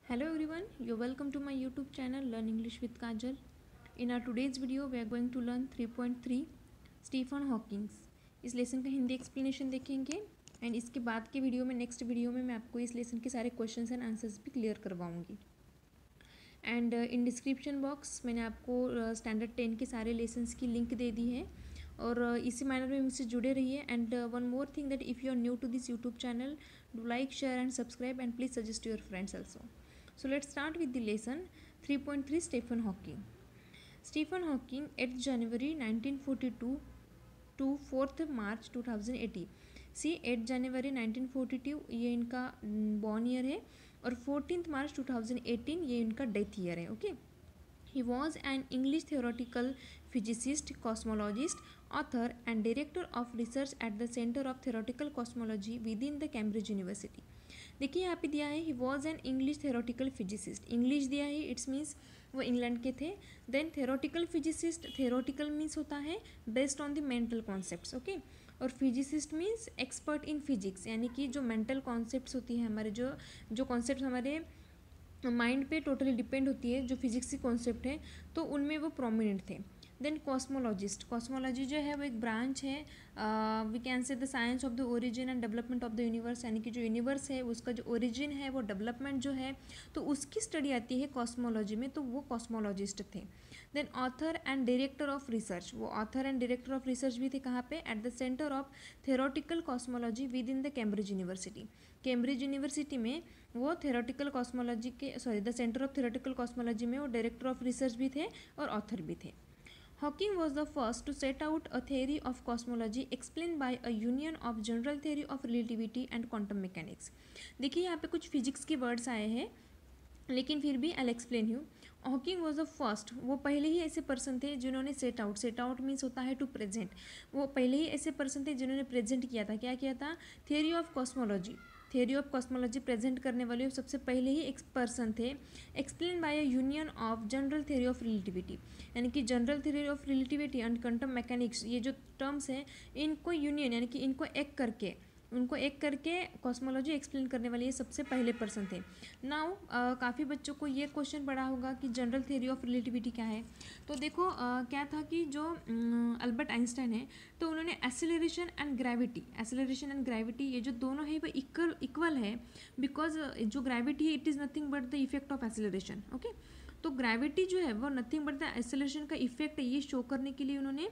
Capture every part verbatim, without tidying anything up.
Hello everyone, you're welcome to my YouTube channel Learn English with Kajal. In our today's video, we are going to learn three point three Stephen Hawkings. इस lesson का Hindi explanation देखेंगे and इसके बाद के video में next video में मैं आपको इस लेसन के सारे क्वेश्चंस एंड आंसर्स भी क्लियर करवाऊंगी. एंड इन डिस्क्रिप्शन बॉक्स मैंने आपको स्टैंडर्ड टेन के सारे लेसन्स की लिंक दे दी है और uh, इसी मैनर में मुझसे जुड़े रहिए. And one more thing that if you are new to this YouTube channel, do like, share and subscribe and please suggest your friends also. So let's start with the lesson three point three Stephen Hawking. Stephen Hawking eighth January nineteen forty-two to fourth March twenty eighty. See eighth January nineteen forty-two ये इनका born year है और fourteenth March twenty eighteen ये इनका death year है. Okay. He was an English theoretical physicist, cosmologist, author and director of research at the Center of Theoretical Cosmology within the Cambridge University. देखिए यहाँ पे दिया है he was an English theoretical physicist. English दिया है, it's means वो England के थे. Then theoretical physicist, theoretical means होता है based on the mental concepts. Okay. और physicist means expert in physics, यानी कि जो मेंटल कॉन्सेप्ट्स होती है हमारे, जो जो कॉन्सेप्ट हमारे माइंड पे टोटली डिपेंड होती है, जो फिजिक्स की कॉन्सेप्ट है, तो उनमें वो प्रोमिनेंट थे. Then cosmologist. कॉस्मोलॉजी जो है वो एक ब्रांच है, we can say the science of the origin and development of the universe, यानी कि जो यूनिवर्स है उसका जो ओरिजिन है वो डेवलपमेंट जो है तो उसकी स्टडी आती है कॉस्मोलॉजी में, तो वो कॉस्मोलॉजिस्ट थे. Then author and director of research. वो author and director of research भी थे. कहाँ पे? At the centre of theoretical cosmology within the Cambridge University. Cambridge university में वो थेरोटिकल कॉस्मोलॉजी के sorry the centre of theoretical cosmology में वो डायरेक्टर ऑफ रिसर्च भी थे और ऑथर भी थे. Hawking was the first to set out a theory of cosmology explained by a union of general theory of relativity and quantum mechanics. देखिए यहाँ पे कुछ फिजिक्स के वर्ड्स आए हैं लेकिन फिर भी I explain you. Hawking was the first, वो पहले ही ऐसे पर्सन थे जिन्होंने set out, set out means होता है टू प्रेजेंट. वो पहले ही ऐसे पर्सन थे जिन्होंने प्रेजेंट किया था. क्या किया था? Theory of cosmology. Theory of cosmology present करने वाले सबसे पहले ही एक पर्सन थे. Explain by a union of general theory of relativity, यानी कि general theory of relativity and quantum mechanics, ये जो टर्म्स हैं इनको यूनियन यानी कि इनको एक करके उनको एक करके कॉस्मोलॉजी एक्सप्लेन करने वाले ये सबसे पहले पर्सन थे. नाउ काफ़ी बच्चों को ये क्वेश्चन पढ़ा होगा कि जनरल थ्योरी ऑफ रिलेटिविटी क्या है. तो देखो uh, क्या था कि जो अल्बर्ट आइंस्टाइन है तो उन्होंने acceleration and gravity, acceleration and gravity ये जो दोनों है वो इक्वल इक्वल है, बिकॉज जो ग्रेविटी है it is nothing but the effect of acceleration. Okay. तो ग्रेविटी जो है वो नथिंग बट द एसेलरेशन का इफेक्ट है, ये शो करने के लिए उन्होंने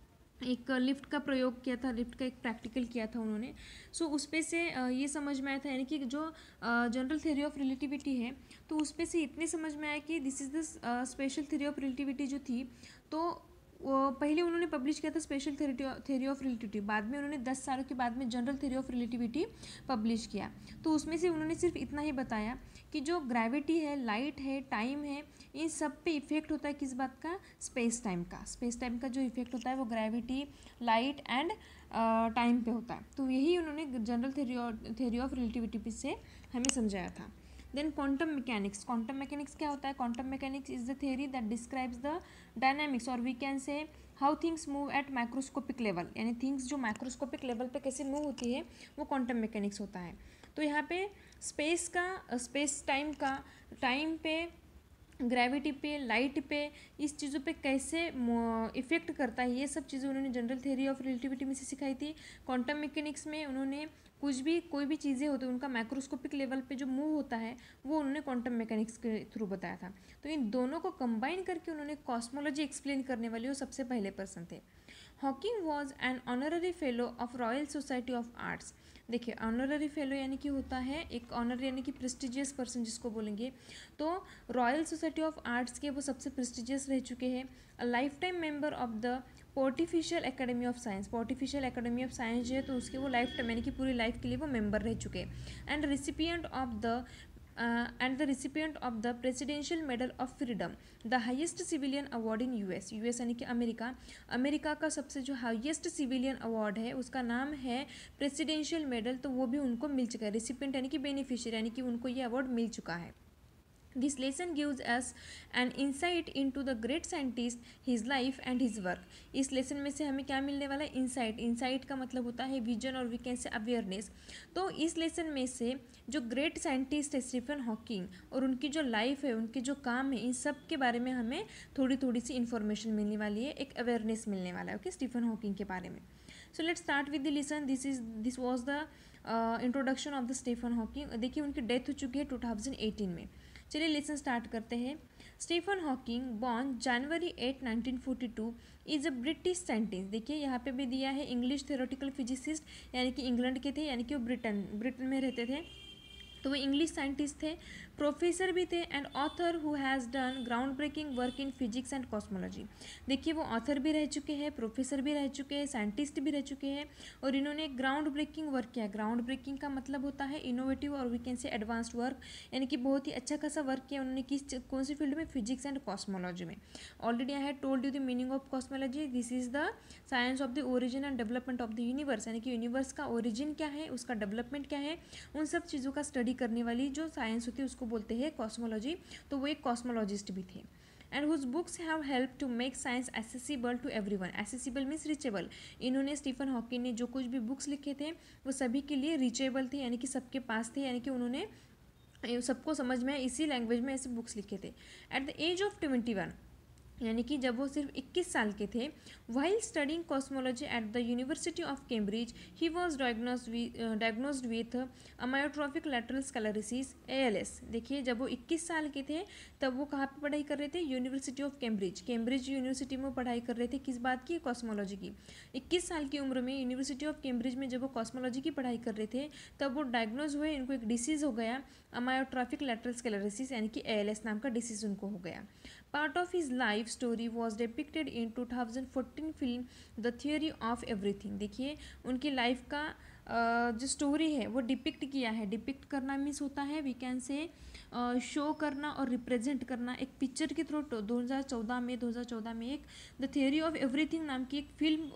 एक लिफ्ट का प्रयोग किया था, लिफ्ट का एक प्रैक्टिकल किया था उन्होंने. सो so, उस पे से ये समझ में आया था, यानी कि जो जनरल थ्योरी ऑफ रिलेटिविटी है तो उस पे से इतने समझ में आया कि this is the special theory of relativity जो थी, तो वो पहले उन्होंने पब्लिश किया था स्पेशल थ्योरी ऑफ रिलेटिविटी, बाद में उन्होंने दस सालों के बाद में general theory of relativity publish किया. तो उसमें से उन्होंने सिर्फ इतना ही बताया कि जो ग्रेविटी है, लाइट है, टाइम है, इन सब पे इफेक्ट होता है किस बात का? स्पेस टाइम का. स्पेस टाइम का जो इफेक्ट होता है वो ग्रेविटी, लाइट एंड टाइम पे होता है. तो यही उन्होंने general theory theory of relativity से हमें समझाया था. Then quantum mechanics. Quantum mechanics क्या होता है? Quantum mechanics is the theory that describes the dynamics और we can say how things move at microscopic level, यानी थिंग्स जो माइक्रोस्कोपिक लेवल पे कैसे मूव होती है वो क्वांटम मैकेनिक्स होता है. तो यहाँ पे स्पेस का, स्पेस टाइम का, टाइम पे, ग्रेविटी पे, लाइट पे, इस चीज़ों पे कैसे इफ़ेक्ट करता है, ये सब चीज़ें उन्होंने जनरल थ्योरी ऑफ रिलेटिविटी में से सिखाई थी. क्वांटम मैकेनिक्स में उन्होंने कुछ भी कोई भी चीज़ें होती हैं उनका माइक्रोस्कोपिक लेवल पे जो मूव होता है वो उन्होंने क्वांटम मैकेनिक्स के थ्रू बताया था. तो इन दोनों को कंबाइन करके उन्होंने कॉस्मोलॉजी एक्सप्लेन करने वाले वो सबसे पहले पर्सन थे. Hawking was an honorary fellow of Royal Society of Arts. देखिए ऑनररी फेलो यानी कि होता है एक ऑनर यानी कि प्रेस्टिजियस पर्सन जिसको बोलेंगे, तो रॉयल सोसाइटी ऑफ आर्ट्स के वो सबसे प्रेस्टिजियस रह चुके हैं. A life time member of the pontifical academy of science. Pontifical academy of science जो है तो उसके वो लाइफ टाइम यानी कि पूरी लाइफ के लिए वो मेंबर रह चुके हैं. And recipient of the and the recipient of the presidential medal of freedom, the highest civilian award in US. US यानी कि अमेरिका. अमेरिका का सबसे जो हाईएस्ट सिविलियन अवार्ड है उसका नाम है प्रेसिडेंशियल मेडल, तो वो भी उनको मिल चुका है. रिसिपिएंट यानी कि बेनिफिशियरी, यानी कि उनको ये अवार्ड मिल चुका है. This lesson gives us an insight into the great scientist, his life and his work. इस लेसन में से हमें क्या मिलने वाला है? इंसाइट. इंसाइट का मतलब होता है विजन और वी कैन से अवेयरनेस. तो इस लेसन में से जो ग्रेट साइंटिस्ट है स्टीफन हॉकिंग और उनकी जो लाइफ है, उनके जो काम है, इन सब के बारे में हमें थोड़ी थोड़ी सी इन्फॉर्मेशन मिलने वाली है, एक अवेयरनेस मिलने वाला है ओके स्टीफन हॉकिंग के बारे में. So let's start with the lesson. This is this was the introduction of the Stephen Hawking. देखिए उनकी डेथ हो चुकी है टू थाउजेंड एटीन में. चलिए लेसन स्टार्ट करते हैं. Stephen Hawking born January eight nineteen forty two is a British scientist. देखिए यहाँ पे भी दिया है इंग्लिश थ्योरेटिकल फिजिसिस्ट, यानी कि इंग्लैंड के थे, यानी कि वो ब्रिटेन ब्रिटेन में रहते थे, तो वो इंग्लिश साइंटिस्ट थे, प्रोफेसर भी थे and author who has done ground breaking work in physics and cosmology. देखिए वो ऑथर भी रह चुके हैं, प्रोफेसर भी रह चुके हैं, साइंटिस्ट भी रह चुके हैं और इन्होंने ग्राउंड ब्रेकिंग वर्क किया. ग्राउंड ब्रेकिंग का मतलब होता है इनोवेटिव और we can say advanced work, यानी कि बहुत ही अच्छा खासा वर्क किया उन्होंने. किस कौन सी फील्ड में? फिजिक्स एंड कॉस्मोलॉजी में. Already I had told you the meaning of cosmology. This is the science of the origin and development of the universe, यानी कि यूनिवर्स का ओरिजिन क्या है, उसका डेवलपमेंट क्या है, उन सब चीज़ों का स्टडी करने वाली जो साइंस होती है उसको बोलते हैं कॉस्मोलॉजी. तो वो एक कॉस्मोलॉजिस्ट भी थे. And whose books have help to make science accessible to everyone. Accessible means reachable. इन्होंने स्टीफन हॉकिंग ने जो कुछ भी बुक्स लिखे थे वो सभी के लिए रीचेबल थे, यानी कि सबके पास थे, यानी कि उन्होंने सबको समझ में इसी लैंग्वेज में ऐसे बुक्स लिखे थे. At the age of twenty one, यानी कि जब वो सिर्फ इक्कीस साल के थे, while studying cosmology at the University of Cambridge he was diagnosed with amyotrophic lateral sclerosis A L S. देखिए जब वो इक्कीस साल के थे तब वो कहाँ पे पढ़ाई कर रहे थे? University of Cambridge. Cambridge university में पढ़ाई कर रहे थे किस बात की? कॉस्मोलॉजी की. इक्कीस साल की उम्र में यूनिवर्सिटी ऑफ कैम्ब्रिज में जब वो कॉस्मोलॉजी की पढ़ाई कर रहे थे तब वो डायग्नोज हुए, इनको एक डिसीज़ हो गया अमायोट्रॉफिक लैटरल स्क्लेरोसिस, यानी कि ए एल एस नाम का डिसीज़ उनको हो गया. Part of his life story was depicted in two thousand fourteen film the theory of everything. देखिए उनकी लाइफ का uh, जो स्टोरी है वो डिपिक्ट किया है. डिपिक्ट करना मीन्स होता है वी कैन से शो करना और रिप्रेजेंट करना. एक पिक्चर के थ्रू दो हज़ार चौदह में दो हज़ार चौदह में एक द थियोरी ऑफ एवरीथिंग नाम की एक फिल्म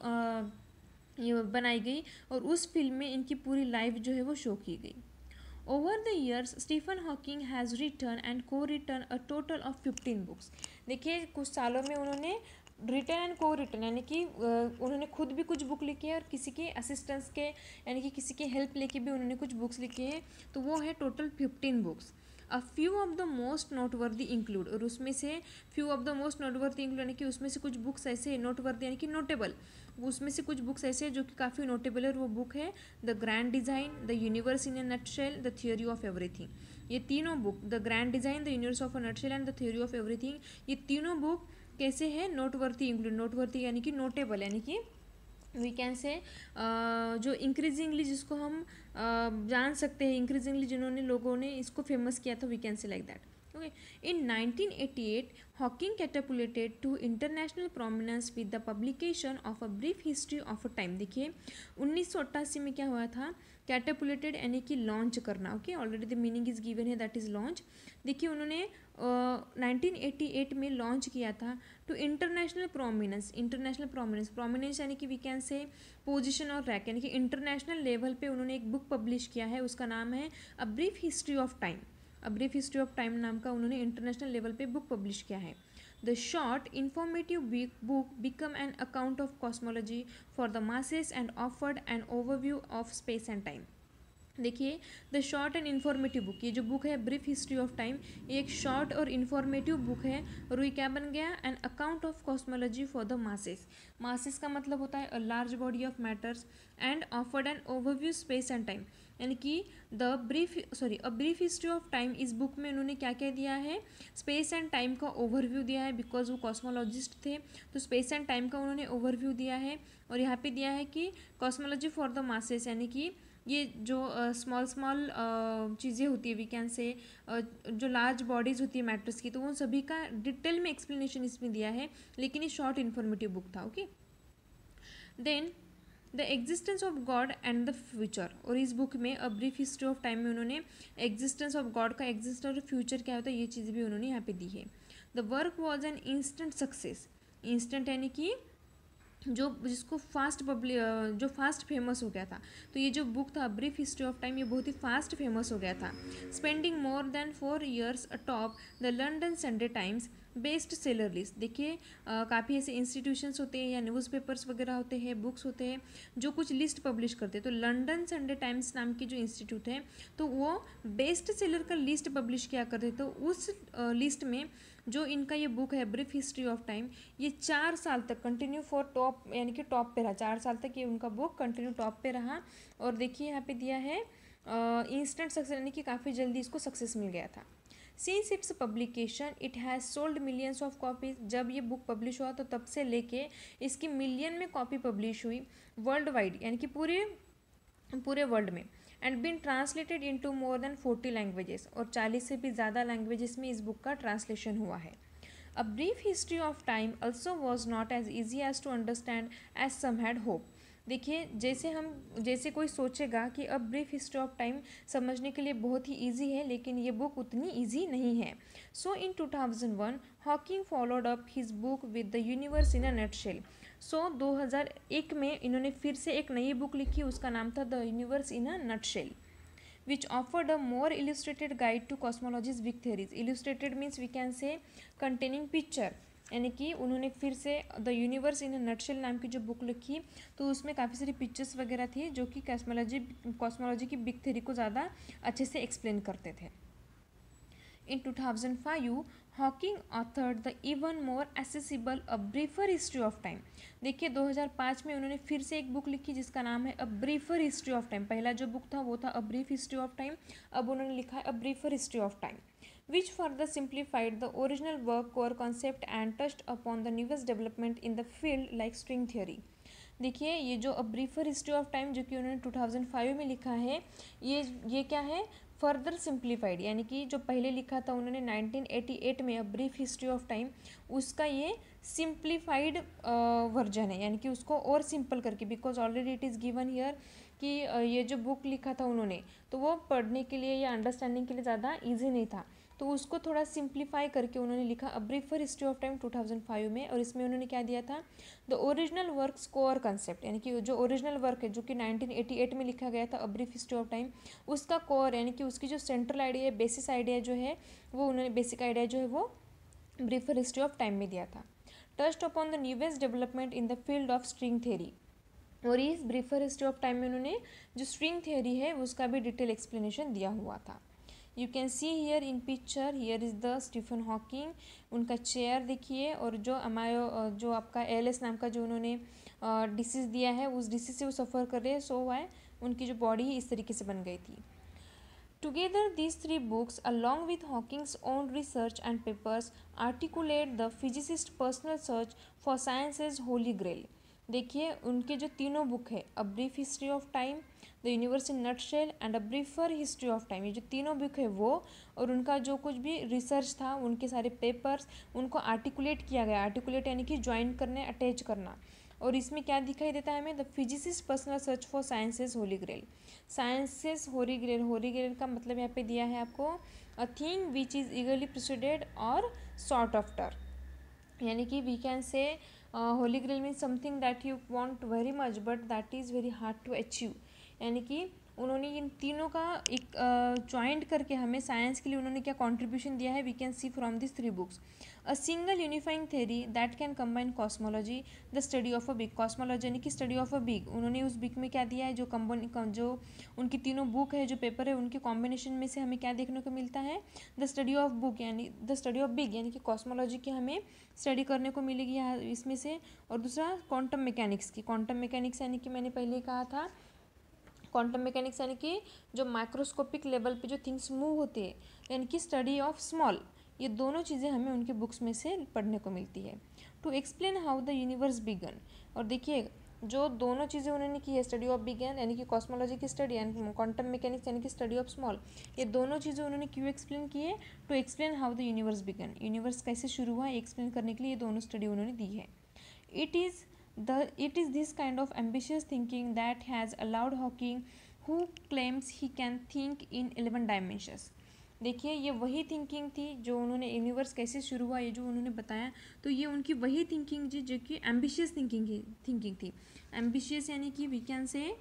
uh, बनाई गई और उस फिल्म में इनकी पूरी लाइफ जो है वो शो की गई. Over the years, Stephen Hawking has written and co-written a total of fifteen books. देखिए कुछ सालों में उन्होंने रिटर्न एंड को रिटर्न, यानी कि उन्होंने खुद भी कुछ बुक लिखी है और किसी के असिस्टेंस के, यानी कि किसी के हेल्प लेके भी उन्होंने कुछ बुक्स लिखी है. तो वो है total fifteen books. A few of the most noteworthy include, और उसमें से few of the most noteworthy include यानी कि उसमें से कुछ बुक्स ऐसे नोटवर्दी यानी कि नोटेबल, उसमें से कुछ बुक्स ऐसे हैं जो कि काफ़ी नोटेबल है. और वो बुक है the grand design, the universe in a nutshell, the theory of everything. ये तीनों book, the grand design, the universe of a nutshell and the theory of everything, ये तीनों बुक कैसे है? Noteworthy include. नोटवर्दी यानी कि notable, यानी कि वी कैन से जो इंक्रीजिंगली जिसको हम uh, जान सकते हैं, इंक्रीजिंगली जिन्होंने लोगों ने इसको फेमस किया था, we can say like that. Okay. In nineteen eighty-eight, Hawking catapulted to international prominence with the publication of a brief history of a time. देखिए उन्नीस सौ अट्ठासी में क्या हुआ था? कैटेपुलेटेड यानी कि लॉन्च करना. Okay, already the meaning is given है, दैट इज लॉन्च. देखिए उन्होंने नाइनटीन एटी एट में लॉन्च किया था to international prominence. International prominence, prominence यानी कि वी कैन से पोजीशन और रैंक, यानी कि इंटरनेशनल लेवल पे उन्होंने एक बुक पब्लिश किया है, उसका नाम है a brief history of time. A brief history of time नाम का उन्होंने इंटरनेशनल लेवल पे बुक पब्लिश किया है. The short informative book become an account of cosmology for the masses and offered an overview of space and time. देखिए the short and informative book, ये जो book है ब्रीफ हिस्ट्री ऑफ टाइम, ये एक short और informative book है और ये क्या बन गया? An account of cosmology for the masses. Masses का मतलब होता है a large body of matters and offered an overview space and time, यानी कि the brief sorry a brief history of time. इस बुक में उन्होंने क्या क्या दिया है? स्पेस एंड टाइम का ओवरव्यू दिया है, बिकॉज वो कॉस्मोलॉजिस्ट थे तो स्पेस एंड टाइम का उन्होंने ओवरव्यू दिया है. और यहाँ पे दिया है कि कॉस्मोलॉजी फॉर द मासेस, यानी कि ये जो स्मॉल स्मॉल चीज़ें होती है वी कैन से uh, जो लार्ज बॉडीज़ होती है मैटर्स की, तो उन सभी का डिटेल में एक्सप्लेनेशन इसमें दिया है, लेकिन ये शॉर्ट इन्फॉर्मेटिव बुक था. Okay, then the existence of God and the future. और इस बुक में a brief history of time में उन्होंने एग्जिस्टेंस ऑफ गॉड का एग्जिस्टेंस और फ्यूचर क्या होता है ये चीज़ भी उन्होंने यहाँ पे दी है. The work was an instant success. Instant यानी कि जो जिसको फास्ट पब्लि जो फास्ट फेमस हो गया था। तो ये जो बुक था ब्रीफ हिस्ट्री ऑफ टाइम, ये बहुत ही फास्ट फेमस हो गया था। Spending more than four years atop the London Sunday Times best seller list. देखिए काफ़ी ऐसे इंस्टीट्यूशंस होते हैं या न्यूज़पेपर्स वगैरह होते हैं, बुक्स होते हैं जो कुछ लिस्ट पब्लिश करते हैं। तो लंडन संडे टाइम्स नाम की जो इंस्टीट्यूट है तो वो बेस्ट सेलर का लिस्ट पब्लिश किया करते। तो उस लिस्ट में जो इनका ये बुक है ब्रीफ हिस्ट्री ऑफ टाइम, ये चार साल तक कंटिन्यू फॉर टॉप यानी कि टॉप पे रहा। चार साल तक ये उनका बुक कंटिन्यू टॉप पे रहा। और देखिए यहाँ पे दिया है इंस्टेंट सक्सेस, यानी कि काफ़ी जल्दी इसको सक्सेस मिल गया था। Since its publication it has sold millions of copies. जब ये बुक पब्लिश हुआ तो तब से लेके इसकी मिलियन में कॉपी पब्लिश हुई वर्ल्ड वाइड, यानी कि पूरे पूरे वर्ल्ड में। And been translated into more than forty languages, और चालीस से भी ज़्यादा लैंग्वेजेस में इस बुक का ट्रांसलेशन हुआ है। A brief history of time also was not as easy as to understand as some had hope. देखिए जैसे हम जैसे कोई सोचेगा कि अब ब्रीफ हिस्ट्री ऑफ टाइम समझने के लिए बहुत ही इजी है, लेकिन ये बुक उतनी इजी नहीं है। So in two thousand one Hawking followed up his book with the universe in a nutshell. So दो हज़ार एक में इन्होंने फिर से एक नई बुक लिखी, उसका नाम था the universe in a nutshell, which offered a more illustrated guide to cosmology's big theories. Illustrated means we can say containing picture, यानी कि उन्होंने फिर से the universe in a nutshell नाम की जो बुक लिखी तो उसमें काफ़ी सारी पिक्चर्स वगैरह थी जो कि कॉस्मोलॉजी कॉस्मोलॉजी की बिग थ्योरी को ज़्यादा अच्छे से एक्सप्लेन करते थे। In two thousand five, Hawking authored the even more accessible A Briefer History of Time। देखिए दो हज़ार पाँच में उन्होंने फिर से एक बुक लिखी जिसका नाम है A Briefer History of Time। पहला जो बुक था वो था A Brief History of Time, अब उन्होंने लिखा है A Briefer History of Time, which further simplified the original work core concept and touched upon the newest development in the field like string theory। देखिए ये जो a briefer history of time जो कि उन्होंने टू थाउजेंड फाइव में लिखा है, ये ये क्या है, फर्दर सिंप्लीफाइड, यानी कि जो पहले लिखा था उन्होंने नाइनटीन एटी एट में a brief history of time, उसका ये सिंप्लीफाइड वर्जन है, यानी कि उसको और सिंपल करके, because already it is given here कि uh, ये जो बुक लिखा था उन्होंने तो वो पढ़ने के लिए या अंडरस्टैंडिंग के लिए ज़्यादा ईजी नहीं था, तो उसको थोड़ा सिंप्लीफाई करके उन्होंने लिखा a briefer history of time two thousand five में। और इसमें उन्होंने क्या दिया था, the original works core concept, यानी कि जो ओरिजिनल वर्क है जो कि नाइनटीन एटी एट में लिखा गया था a brief history of time, उसका कोर यानी कि उसकी जो सेंट्रल आइडिया बेसिस आइडिया जो है वो उन्होंने बेसिक आइडिया जो है वो ब्रीफर हिस्ट्री ऑफ टाइम में दिया था। Touched upon the newest development in the field of string theory, और इस ब्रीफर हिस्ट्री ऑफ टाइम में उन्होंने जो स्ट्रिंग थ्योरी है उसका भी डिटेल एक्सप्लेनेशन दिया हुआ था। You can see here in picture, here is the Stephen Hawking, उनका चेयर देखिए, और जो अमायो जो आपका एल एस नाम का जो उन्होंने डिसीज़ दिया है उस डिसीज से वो सफ़र कर रहे हैं, सो वाई उनकी जो बॉडी ही इस तरीके से बन गई थी। Together, these three books, along with Hawking's own research and papers, articulate the physicist's personal search for science's holy grail। देखिए उनके जो तीनों बुक है, a brief history of time, the universe in nutshell and a briefer history of time, ये जो तीनों book है वो, और उनका जो कुछ भी रिसर्च था, उनके सारे पेपर्स, उनको आर्टिकुलेट किया गया। आर्टिकुलेट यानी कि ज्वाइन करने, अटैच करना। और इसमें क्या दिखाई देता है हमें, the physicist personal search for sciences holy grail. Sciences holy grail, holy grail का मतलब यहाँ पे दिया है आपको, a thing which is eagerly preceded और सॉर्ट आफ्टर, यानी कि we can say holy grail mean something that you want very much but that is very hard to achieve, यानी कि उन्होंने इन तीनों का एक ज्वाइंट uh, करके हमें साइंस के लिए उन्होंने क्या कंट्रीब्यूशन दिया है, we can see from this three books. A single unifying theory that can combine cosmology the study of a big, cosmology यानी कि स्टडी ऑफ अ बिग, उन्होंने उस बिग में क्या दिया है, जो कंबन जो उनकी तीनों बुक है, जो पेपर है, उनके कॉम्बिनेशन में से हमें क्या देखने को मिलता है, द स्टडी ऑफ बुक यानी द स्टडी ऑफ बिग, यानी कि कॉस्मोलॉजी की हमें स्टडी करने को मिलेगी यहाँ इसमें से। और दूसरा क्वांटम मैकेनिक्स की, क्वांटम मैकेनिक्स यानी कि मैंने पहले कहा था क्वांटम मैकेनिक्स यानी कि जो माइक्रोस्कोपिक लेवल पे जो थिंग्स मूव होती है, यानी कि स्टडी ऑफ स्मॉल, ये दोनों चीज़ें हमें उनके बुक्स में से पढ़ने को मिलती है। To explain how the universe began, और देखिए जो दोनों चीज़ें उन्होंने की है, स्टडी ऑफ बिगन यानी कि कॉस्मोलॉजी की स्टडी एंड क्वांटम मैकेनिक्स यानी कि स्टडी ऑफ स्मॉल, ये दोनों चीज़ें उन्होंने क्यों एक्सप्लेन की है, to explain how the universe began, universe कैसे शुरू हुआ एक्सप्लेन करने के लिए ये दोनों स्टडी उन्होंने दी है। It is the it is this kind of ambitious thinking that has allowed Hawking, who claims he can think in eleven dimensions, देखिए ये वही थिंकिंग थी जो उन्होंने यूनिवर्स कैसे शुरू हुआ ये जो उन्होंने बताया, तो ये उनकी वही थिंकिंग जी जो कि एम्बिशियस थिंकिंग थिंकिंग थी। एम्बिशियस यानी कि we can say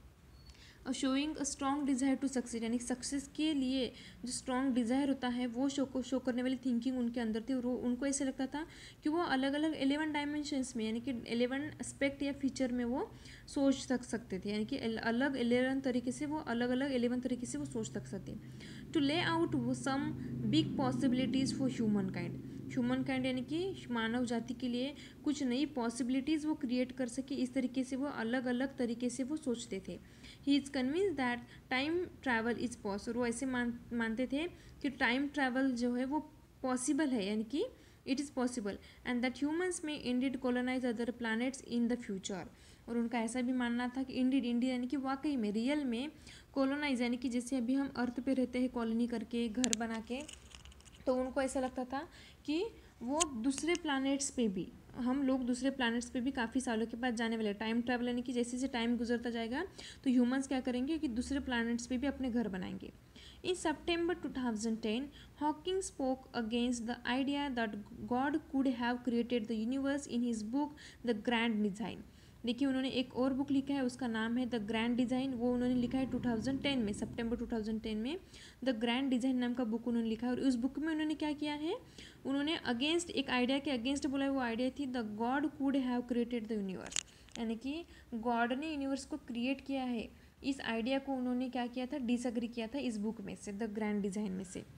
showing a strong desire to success, यानी सक्सेस के लिए जो स्ट्रॉन्ग डिज़ायर होता है वो शो को शो करने वाली थिंकिंग उनके अंदर थी। और उनको ऐसे लगता था कि वो अलग अलग एलेवन डायमेंशंस में यानी कि एलेवन एस्पेक्ट या फीचर में वो सोच सक सकते थे, यानी कि अलग एलेवन तरीके से वो अलग अलग एलेवन तरीके से वो सोच सक सकते। टू ले आउट वो some big possibilities for humankind, humankind यानी कि मानव जाति के लिए कुछ नई पॉसिबिलिटीज़ वो क्रिएट कर सके, इस तरीके से वो अलग अलग तरीके से वो सोचते थे। He is convince that time travel is possible, वो ऐसे मान मानते थे कि टाइम ट्रैवल जो है वो पॉसिबल है, यानी कि it is possible, and that humans may indeed colonize other planets in the future. और उनका ऐसा भी मानना था कि इंडिड इंडिया यानी कि वाकई में रियल में कॉलोनाइज यानी कि जैसे अभी हम अर्थ पे रहते हैं कॉलोनी करके घर बना के, तो उनको ऐसा लगता था कि वो दूसरे प्लैनेट्स पे भी, हम लोग दूसरे प्लैनेट्स पे भी काफ़ी सालों के बाद जाने वाले। टाइम ट्रैवल यानी कि जैसे जैसे टाइम गुजरता जाएगा तो ह्यूमंस क्या करेंगे कि दूसरे प्लैनेट्स पे भी अपने घर बनाएंगे। In September two thousand ten Hawking spoke against the idea that God could have created the universe in his book the grand design. देखिए उन्होंने एक और बुक लिखा है, उसका नाम है द ग्रैंड डिज़ाइन, वो उन्होंने लिखा है टू थाउजेंड टेन में, सितंबर टू थाउजेंड टेन में द ग्रैंड डिज़ाइन नाम का बुक उन्होंने लिखा है। और उस बुक में उन्होंने क्या किया है, उन्होंने अगेंस्ट एक आइडिया के अगेंस्ट बोला है, वो आइडिया थी the God could have created the universe, यानी कि गॉड ने यूनिवर्स को क्रिएट किया है, इस आइडिया को उन्होंने क्या किया था, डिसएग्री किया था इस बुक में से, द ग्रैंड डिज़ाइन में से।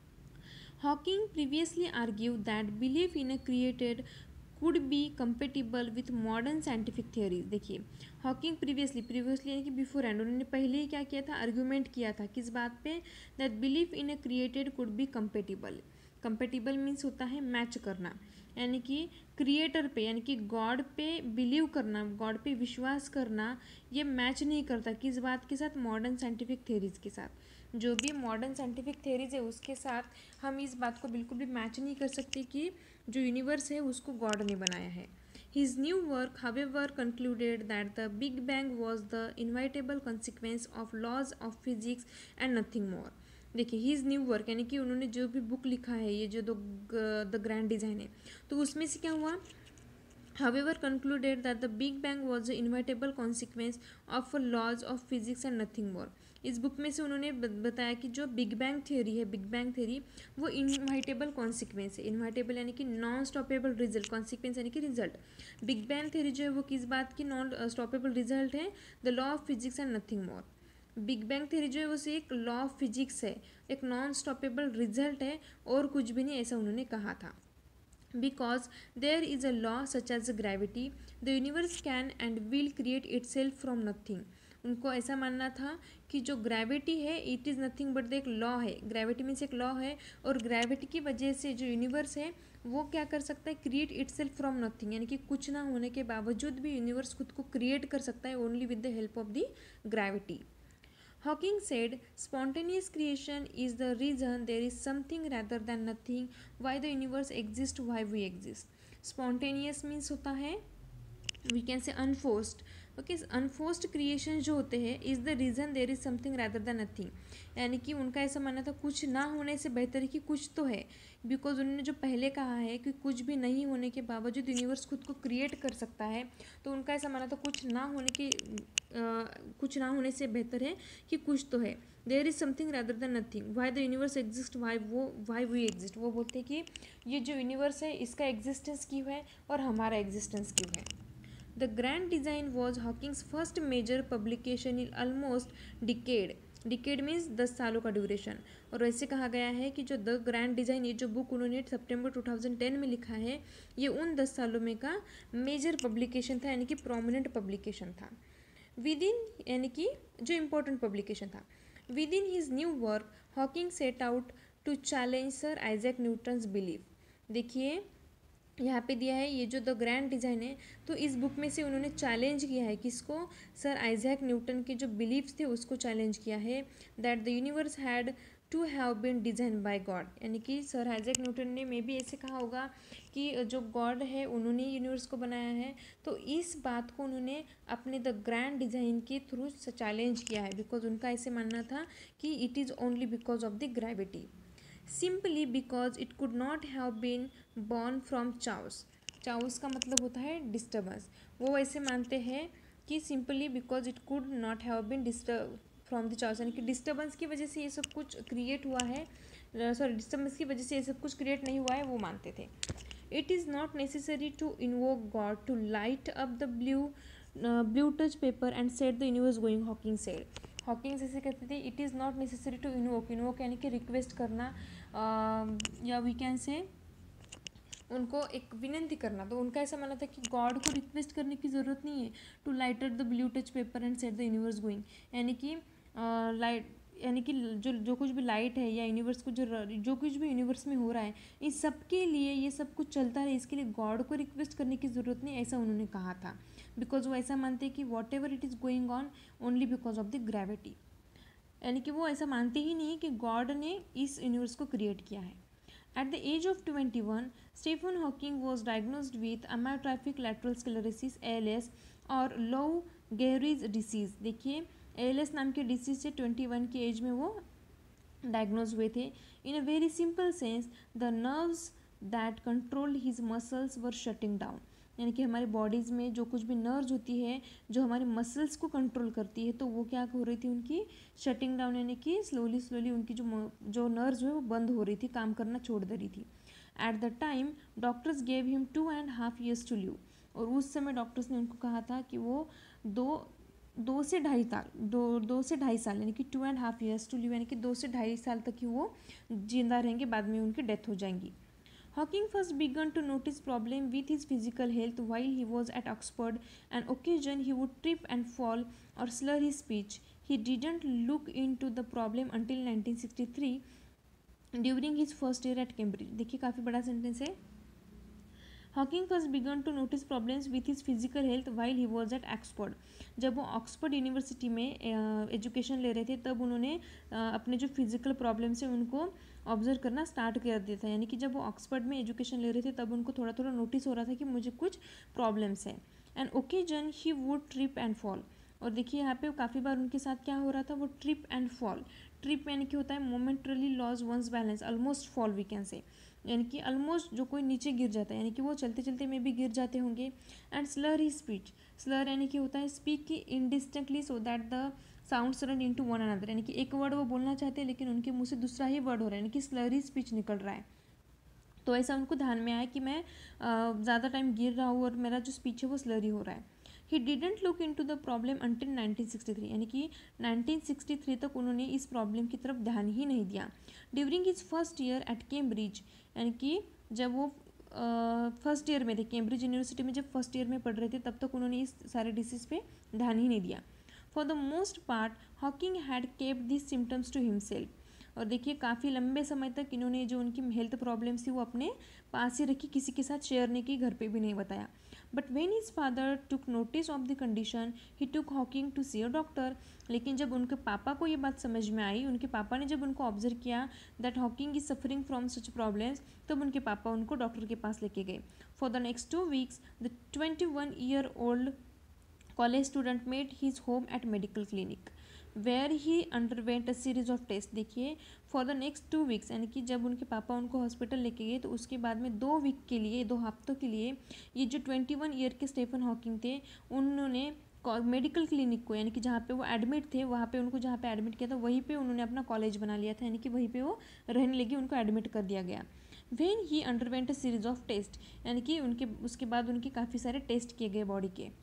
Hawking previously argue that belief in a created could be compatible with modern scientific theories. देखिए हॉकिंग प्रीवियसली प्रीवियसली यानी कि बिफोर एंड उन्होंने पहले ही क्या किया था, आर्ग्यूमेंट किया था किस बात पे, that belief in a created could be compatible. Compatible means होता है मैच करना, यानी कि क्रिएटर पे यानी कि गॉड पे बिलीव करना, गॉड पे विश्वास करना, ये मैच नहीं करता किस बात के साथ, मॉडर्न साइंटिफिक थ्योरीज के साथ। जो भी मॉडर्न साइंटिफिक थ्योरीज है उसके साथ हम इस बात को बिल्कुल भी मैच नहीं कर सकते कि जो यूनिवर्स है उसको गॉड ने बनाया है। His new work, however, concluded that the Big Bang was the inevitable consequence of laws of physics and nothing more. देखिए हीज न्यू वर्क यानी कि उन्होंने जो भी बुक लिखा है ये जो द ग्रैंड डिज़ाइन है, तो उसमें से क्या हुआ, however concluded that the Big Bang was the inevitable consequence of laws of physics and nothing more. इस बुक में से उन्होंने बताया कि जो बिग बैंग थ्योरी है, बिग बैंग थ्योरी वो इनवाइटेबल कॉन्सिक्वेंस है, इनवाइटेबल यानी कि नॉन स्टॉपेबल रिजल्ट, कॉन्सिक्वेंस यानी कि रिजल्ट। बिग बैंग थ्योरी जो है वो किस बात की नॉन स्टॉपेबल रिजल्ट है, the law of physics and nothing more. Big bang theory जो है वो एक लॉ ऑफ फिजिक्स है, एक नॉन स्टॉपेबल रिजल्ट है और कुछ भी नहीं, ऐसा उन्होंने कहा था। Because there is a law such as gravity, the universe can and will create itself from nothing. उनको ऐसा मानना था कि जो ग्रेविटी है it is nothing but the एक लॉ है, ग्रेविटी मीन्स एक लॉ है, और ग्रेविटी की वजह से जो यूनिवर्स है वो क्या कर सकता है, क्रिएट इटसेल्फ फ्रॉम नथिंग, यानी कि कुछ ना होने के बावजूद भी यूनिवर्स खुद को क्रिएट कर सकता है only with the help of the gravity. Hawking said, spontaneous creation is the reason there is something rather than nothing, why the universe exists, why we exist. Spontaneous means होता है we can say unforced, okay, unforced creation जो होते हैं is the reason there is something rather than nothing, यानी कि उनका ऐसा मानना था कुछ ना होने से बेहतर है कि कुछ तो है, बिकॉज उन्होंने जो पहले कहा है कि कुछ भी नहीं होने के बावजूद यूनिवर्स खुद को क्रिएट कर सकता है, तो उनका ऐसा मानना था कुछ ना होने के Uh, कुछ ना होने से बेहतर है कि कुछ तो है, there is something rather than nothing, why the universe exist, why वो वाई वी एग्जिस्ट। वो बोलते हैं कि ये जो यूनिवर्स है इसका एग्जिस्टेंस क्यों है और हमारा एग्जिस्टेंस क्यों है। The grand design was Hawking's first major publication in almost decade, decade means दस सालों का ड्यूरेशन। और वैसे कहा गया है कि जो द ग्रैंड डिज़ाइन ये जो बुक उन्होंने सितंबर टू थाउजेंड टेन में लिखा है ये उन दस सालों में का मेजर पब्लिकेशन था, यानी कि प्रोमिनेंट पब्लिकेशन था। विद इन यानी कि जो इम्पोर्टेंट पब्लिकेशन था। Within his new work Hawking set out to challenge sir Isaac Newton's belief. देखिए यहाँ पे दिया है ये जो द ग्रैंड डिज़ाइन है, तो इस बुक में से उन्होंने चैलेंज किया है किसको, सर आइजैक न्यूटन के जो बिलीव्स थे उसको चैलेंज किया है, that the universe had to have been design by God, यानी कि सर आइजैक न्यूटन ने मे भी ऐसे कहा होगा कि जो गॉड है उन्होंने यूनिवर्स को बनाया है, तो इस बात को उन्होंने अपने द ग्रैंड डिज़ाइन के थ्रू चैलेंज किया है, बिकॉज उनका ऐसे मानना था कि it is only because of the gravity. Simply because it could not have been born from chaos. Chaos का मतलब होता है डिस्टर्बेंस। वो ऐसे मानते हैं कि simply because it could not have been disturb from the chaos, यानी कि डिस्टर्बेंस की वजह से ये सब कुछ क्रिएट हुआ है, सॉरी डिस्टर्बेंस की वजह से ये सब कुछ क्रिएट नहीं हुआ है, वो मानते थे। It is not necessary to invoke God to light up the blue blue touch paper and set the universe going, Hawking said. Hawking's ऐसे कहते थे, it is not necessary to invoke, invoke यानी कि रिक्वेस्ट करना, uh, या we can से उनको एक विनंती करना। तो उनका ऐसा मानना था कि गॉड को रिक्वेस्ट करने की ज़रूरत नहीं है to lighter the blue touch paper and set the universe going, यानी कि लाइट यानी कि जो जो कुछ भी लाइट है या यूनिवर्स को जो जो कुछ भी यूनिवर्स में हो रहा है, इस सब के लिए ये सब कुछ चलता है, इसके लिए गॉड को रिक्वेस्ट करने की ज़रूरत नहीं, ऐसा उन्होंने कहा था। बिकॉज वो ऐसा मानते हैं कि whatever it is going on only because of the gravity, यानी कि वो ऐसा मानते ही नहीं कि गॉड ने इस यूनिवर्स को क्रिएट किया है। At the age of twenty-one, Stephen Hawking was diagnosed with amyotrophic lateral sclerosis A L S और Lou Gehrig's disease। देखिए A L S नाम के डिसीज से इक्कीस की एज में वो डायग्नोज हुए थे। In a very simple sense the nerves that controlled his muscles were shutting down, यानी कि हमारी बॉडीज़ में जो कुछ भी नर्व्स होती है जो हमारी मसल्स को कंट्रोल करती है, तो वो क्या हो रही थी, उनकी शटिंग डाउन, यानी कि स्लोली स्लोली उनकी जो जो नर्व्स है वो बंद हो रही थी, काम करना छोड़ दे रही थी। At the time doctors gave him two and half years to live, और उस समय डॉक्टर्स ने उनको कहा था कि वो दो दो से ढाई साल दो दो से ढाई साल यानी कि two and half years to live, यानी कि दो से ढाई साल तक ही वो जिंदा रहेंगे, बाद में उनकी डेथ हो जाएंगी। Hawking first began to notice problem with his physical health while he was at Oxford. On occasion, he would trip and fall or slur his speech. He didn't look into the problem until nineteen sixty-three during his first year at Cambridge। देखिए काफ़ी बड़ा sentence है। Hawking first began to notice problems with his physical health while he was at Oxford. जब वो Oxford university में education ले रहे थे, तब उन्होंने uh, अपने जो फिजिकल प्रॉब्लम्स हैं उनको ऑब्जर्व करना स्टार्ट कर दिया था, यानी कि जब वो ऑक्सफोर्ड में एजुकेशन ले रहे थे तब उनको थोड़ा थोड़ा नोटिस हो रहा था कि मुझे कुछ प्रॉब्लम्स हैं। And occasion he would trip and fall, और देखिए यहाँ पे काफ़ी बार उनके साथ क्या हो रहा था, वो ट्रिप एंड फॉल। ट्रिप यानी कि होता है momentarily lose one's balance, almost fall we can say, यानी कि ऑलमोस्ट जो कोई नीचे गिर जाता है, यानी कि वो चलते चलते में भी गिर जाते होंगे। And slur he speech, slur यानी कि होता है स्पीक की indistinctly so that the sounds run into one another, यानी कि एक वर्ड वो बोलना चाहते हैं लेकिन उनके मुंह से दूसरा ही वर्ड हो रहा है, यानी कि स्लरी स्पीच निकल रहा है। तो ऐसा उनको ध्यान में आया कि मैं ज़्यादा टाइम गिर रहा हूँ और मेरा जो स्पीच है वो स्लरी हो रहा है। He didn't look into the problem until nineteen sixty three, यानी कि नाइनटीन सिक्सटी थ्री तक उन्होंने इस प्रॉब्लम की तरफ ध्यान ही नहीं दिया। During his first year at Cambridge, यानी कि जब वो फर्स्ट uh, ईयर में थे, कैम्ब्रिज यूनिवर्सिटी में जब फर्स्ट ईयर में पढ़ रहे थे, तब तक उन्होंने इस सारे डिसीज़ पे ध्यान ही नहीं दिया। For the most part Hawking had kept this symptoms to himself, और देखिए काफ़ी लंबे समय तक इन्होंने जो उनकी हेल्थ प्रॉब्लम्स थी वो अपने पास ही रखी, किसी के साथ शेयर नहीं की, घर पे भी नहीं बताया। But when his father took notice of the condition he took Hawking to see a doctor, लेकिन जब उनके पापा को ये बात समझ में आई, उनके पापा ने जब उनको ऑब्जर्व किया that Hawking is suffering from such problems, तब उनके पापा उनको डॉक्टर के पास लेके गए। For the next two weeks the twenty one year old college student made his home at medical clinic where he underwent a series of test. देखिए for the next two weeks, यानी कि जब उनके पापा उनको हॉस्पिटल लेके गए तो उसके बाद में दो वीक के लिए, दो हफ्तों के लिए, ये जो ट्वेंटी वन ईयर के स्टीफन हॉकिंग थे उन्होंने मेडिकल क्लिनिक को, यानी कि जहाँ पे वो एडमिट थे, वहाँ पे उनको जहाँ पे एडमिट किया था वहीं पे उन्होंने अपना कॉलेज बना लिया था, यानी कि वहीं पे वो रहने लगी, उनको एडमिट कर दिया गया। When he underwent a series of test, यानी कि उनके उसके बाद उनके काफ़ी सारे टेस्ट किए गए बॉडी के।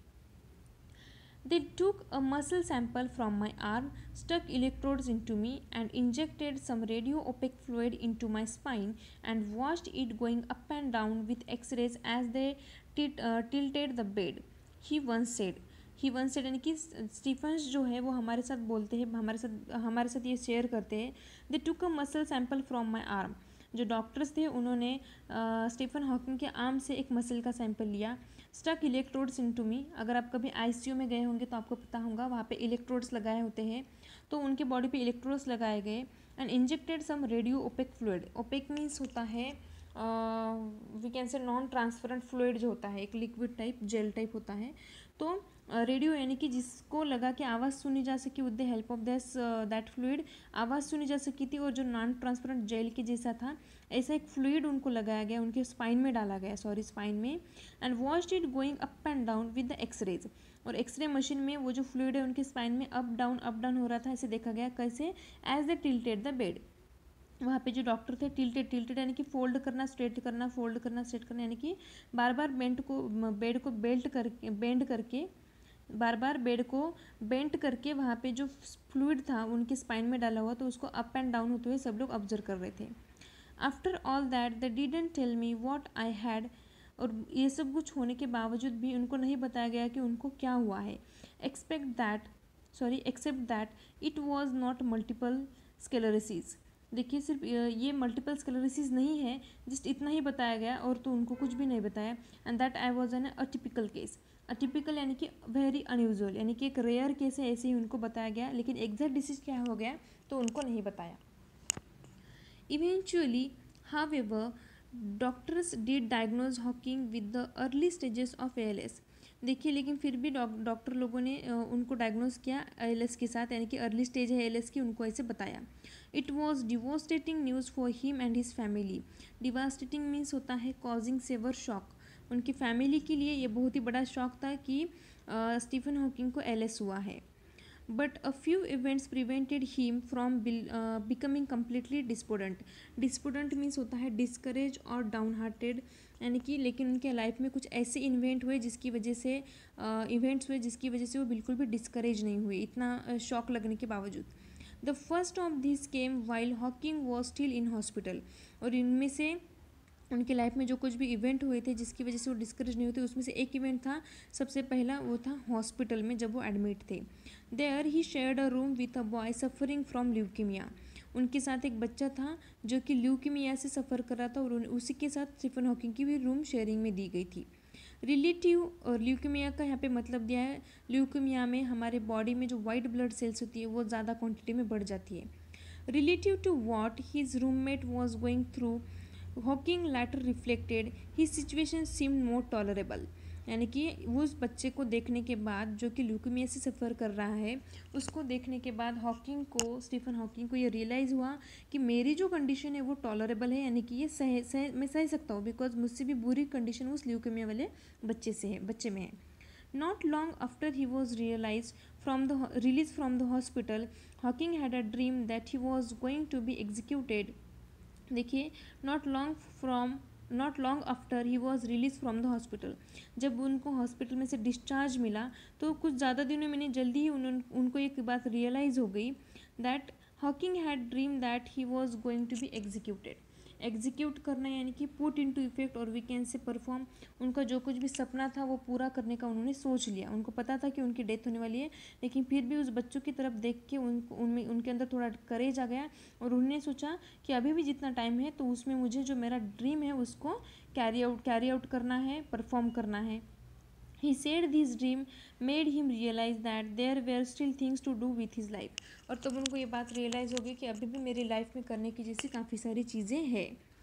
They took a muscle sample from my arm, stuck electrodes into me and injected some radio-opaque fluid into my spine and watched it going up and down with x-rays as they tit, uh, tilted the bed, he once said. He once said, यानी कि Stephen's जो है वो हमारे साथ बोलते हैं, हमारे साथ हमारे साथ ये शेयर करते हैं। They took a muscle sample from my arm, जो डॉक्टर्स थे उन्होंने स्टीफन हॉकिंग के आर्म से एक मसल का सैंपल लिया। स्टक इलेक्ट्रोड्स इनटू मी, अगर आप कभी आईसीयू में गए होंगे तो आपको पता होगा वहाँ पे इलेक्ट्रोड्स लगाए होते हैं, तो उनके बॉडी पे इलेक्ट्रोड्स लगाए गए। And injected some radio opaque fluid, opaque means होता है we can say non transparent fluid जो होता है, एक लिक्विड टाइप जेल टाइप होता है, तो रेडियो यानी कि जिसको लगा कि आवाज़ सुनी जा सकी with the help of this that fluid, आवाज़ सुनी जा सकी थी और जो नॉन ट्रांसपेरेंट जेल के जैसा था, ऐसा एक फ्लूइड उनको लगाया गया, उनके स्पाइन में डाला गया, सॉरी स्पाइन में, and watched it going up and down with the x-rays, और एक्सरे मशीन में वो जो फ्लूइड है उनके स्पाइन में अप डाउन अप डाउन हो रहा था, ऐसे देखा गया। कैसे? As they tilted the bed, वहाँ पे जो डॉक्टर थे टिल्टेड टिल्टेड यानी कि फोल्ड करना, स्ट्रेट करना, फोल्ड करना, स्ट्रेट करना, यानी कि बार बार बेंट को बेड को बेल्ट करके बेंड करके बार बार बेड को बेंट करके वहाँ पे जो फ्लूइड था उनके स्पाइन में डाला हुआ, तो उसको अप एंड डाउन होते हुए सब लोग ऑब्जर्व कर रहे थे। After all that they didn't tell me what I had, और ये सब कुछ होने के बावजूद भी उनको नहीं बताया गया कि उनको क्या हुआ है। Expect that sorry except that it was not multiple sclerosis, देखिए सिर्फ ये मल्टीपल स्क्लेरोसिस नहीं है, जस्ट इतना ही बताया गया और तो उनको कुछ भी नहीं बताया। And that I was an atypical case, atypical यानी कि वेरी अनयूजुअल, यानी कि एक रेयर केस है, ऐसे ही उनको बताया गया, लेकिन एग्जैक्ट डिसीज क्या हो गया तो उनको नहीं बताया। Eventually however doctors did diagnose Hawking with the early stages of A L S, देखिए लेकिन फिर भी डॉक्टर लोगों ने उनको डायग्नोज किया ए एल एस के साथ, यानी कि अर्ली स्टेज है ए एल एस की, उनको ऐसे बताया। It was devastating news for him and his family, devastating means होता है कॉजिंग सेवर शॉक, उनकी फैमिली के लिए ये बहुत ही बड़ा शॉक था कि स्टीफन हॉकिंग को एल एस हुआ है। But a few events prevented him from becoming completely despondent, despondent means होता है डिस्करेज और डाउन हार्टेड, यानी कि लेकिन उनके लाइफ में कुछ ऐसे इवेंट हुए जिसकी वजह से इवेंट्स uh, हुए जिसकी वजह से वो बिल्कुल भी डिस्करेज नहीं हुए, इतना शॉक uh, लगने के बावजूद। The first of this came while Hawking was still in hospital, और इनमें से उनके लाइफ में जो कुछ भी इवेंट हुए थे जिसकी वजह से वो डिस्करेज नहीं होते, उसमें से एक इवेंट था, सबसे पहला वो था हॉस्पिटल में जब वो एडमिट थे। There he shared a room with a boy suffering from leukaemia, उनके साथ एक बच्चा था जो कि ल्यूकीमिया से सफ़र कर रहा था और उसी के साथ स्टीफन हॉकिंग की भी रूम शेयरिंग में दी गई थी। रिलेटिव और ल्यूकीमिया का यहाँ पे मतलब दिया है, ल्यूकीमिया में हमारे बॉडी में जो वाइट ब्लड सेल्स होती है वो ज़्यादा क्वांटिटी में बढ़ जाती है। Relative to what his roommate was going through, Hawking later reflected his situation seemed more tolerable, यानी कि वो उस बच्चे को देखने के बाद जो कि ल्यूकीमिया से सफ़र कर रहा है, उसको देखने के बाद हॉकिंग को स्टीफन हॉकिंग को ये रियलाइज़ हुआ कि मेरी जो कंडीशन है वो टॉलरेबल है, यानी कि ये सह सह मैं सह सकता हूँ, बिकॉज मुझसे भी बुरी कंडीशन उस ल्यूकीमिया वाले बच्चे से है बच्चे में है। Not long after he was realise from the release from the hospital, Hawking had a dream that he was going to be executed, देखिए not long from not long after he was release from the hospital, जब उनको hospital में से discharge मिला तो कुछ ज़्यादा दिनों में नहीं, जल्दी ही उन, उनको एक बात रियलाइज़ हो गई that Hawking had dream that he was going to be executed, execute करना यानी कि पुट इनटू इफेक्ट और वी कैन से परफॉर्म, उनका जो कुछ भी सपना था वो पूरा करने का उन्होंने सोच लिया, उनको पता था कि उनकी डेथ होने वाली है, लेकिन फिर भी उस बच्चों की तरफ देख के उनको उनमें उनके अंदर थोड़ा करेज आ गया और उन्होंने सोचा कि अभी भी जितना टाइम है तो उसमें मुझे जो मेरा ड्रीम है उसको कैरी आउट कैरी आउट करना है, परफॉर्म करना है। He said this dream made him realize that there were still things to do with his life, और तब उनको ये बात रियलाइज़ होगी कि अभी भी मेरी लाइफ में करने की जैसी काफ़ी सारी चीज़ें हैं।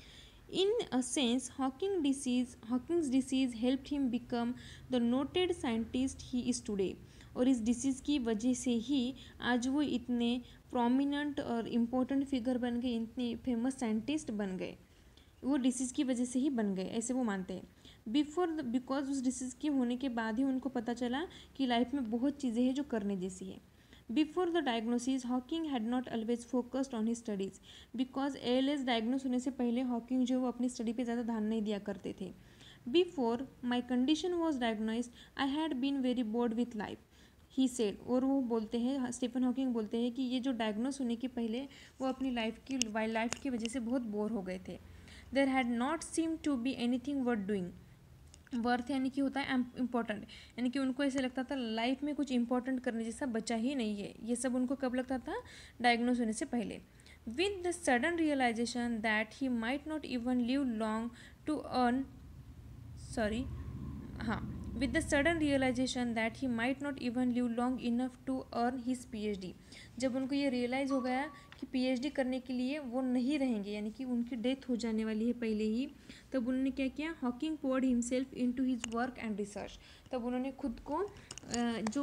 In a sense, Hawking disease, Hawking's disease helped him become the noted scientist he is today, और इस डिसीज़ की वजह से ही आज वो इतने प्रोमिनेंट और इम्पोर्टेंट फिगर बन गए, इतने फेमस साइंटिस्ट बन गए, वो डिसीज़ की वजह से ही बन गए, ऐसे वो मानते हैं। बिफोर बिकॉज उस डिसीज़ के होने के बाद ही उनको पता चला कि लाइफ में बहुत चीज़ें हैं जो करने जैसी है। Before the diagnosis Hawking had not always focused on his studies, because A L S diagnose होने से पहले हॉकिंग जो वो अपनी स्टडी पे ज़्यादा ध्यान नहीं दिया करते थे। Before my condition was diagnosed I had been very bored with life, he said, और वो बोलते हैं स्टीफन हॉकिंग बोलते हैं कि ये जो डायग्नोस होने के पहले वो अपनी लाइफ की वाइल्ड लाइफ की वजह से बहुत बोर हो गए थे। There had not seem to be anything worth doing, worth यानी कि होता है इम्पोर्टेंट, यानी कि उनको ऐसे लगता था लाइफ में कुछ इंपॉर्टेंट करने जैसा बचा ही नहीं है, ये सब उनको कब लगता था? डायग्नोस होने से पहले। With the sudden realisation that he might not even live long to earn sorry हाँ with the sudden realization that he might not even live long enough to earn his P H D, जब उनको ये realise हो गया कि P H D करने के लिए वो नहीं रहेंगे, यानी कि उनकी डेथ हो जाने वाली है पहले ही, तब उन्होंने क्या किया? Hawking poured himself into his work and research, तब उन्होंने खुद को जो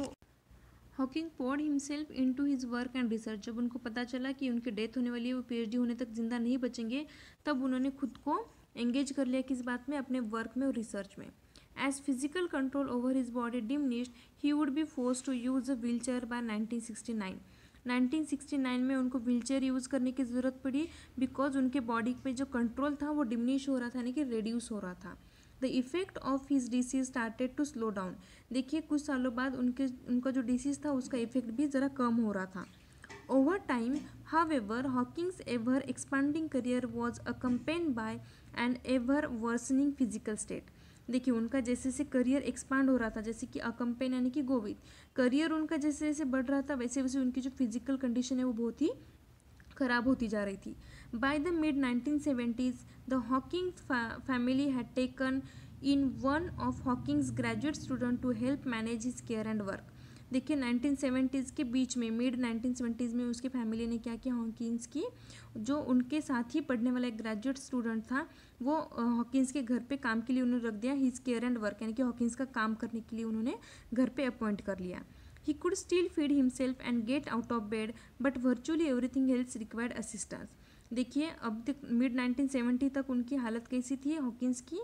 Hawking poured himself into his work and research, जब उनको पता चला कि उनकी डेथ होने वाली है, वो पीएचडी होने तक जिंदा नहीं बचेंगे, तब उन्होंने खुद को एंगेज कर लिया किस बात में, अपने वर्क में और रिसर्च में. As physical control over his body diminished, he would be forced to use a wheelchair by nineteen sixty nine. Nineteen sixty nine में उनको व्हीलचेयर यूज़ करने की ज़रूरत पड़ी बिकॉज उनके बॉडी पे जो कंट्रोल था वो डिमिनिश हो रहा था, यानी कि रेड्यूस हो रहा था. The effect of his disease started to slow down. देखिए कुछ सालों बाद उनके उनका जो डिसीज था उसका इफेक्ट भी ज़रा कम हो रहा था. Over time however Hawking's ever expanding career was accompanied by an ever worsening physical state. देखिए उनका जैसे जैसे करियर एक्सपांड हो रहा था, जैसे कि अकम्पेन यानी कि गोवित, करियर उनका जैसे जैसे बढ़ रहा था वैसे वैसे उनकी जो फिजिकल कंडीशन है वो बहुत ही खराब होती जा रही थी. By the mid nineteen seventies the Hawking family had taken in one of Hawking's graduate student to help manage his care and work. देखिए नाइनटीन सेवेंटीज़ के बीच में, मिड नाइनटीन सेवेंटीज़ में उसकी फैमिली ने क्या किया, हॉकिंस की जो उनके साथ ही पढ़ने वाला एक ग्रेजुएट स्टूडेंट था वो हॉकिंस के घर पे काम के लिए उन्होंने रख दिया. हिज केयर एंड वर्क यानी कि हॉकिंस का काम करने के लिए उन्होंने घर पे अपॉइंट कर लिया. He could still feed himself and get out of bed but virtually everything else required assistance. देखिए अब तक मिड नाइनटीन सेवेंटी तक उनकी हालत कैसी थी हॉकिंस की,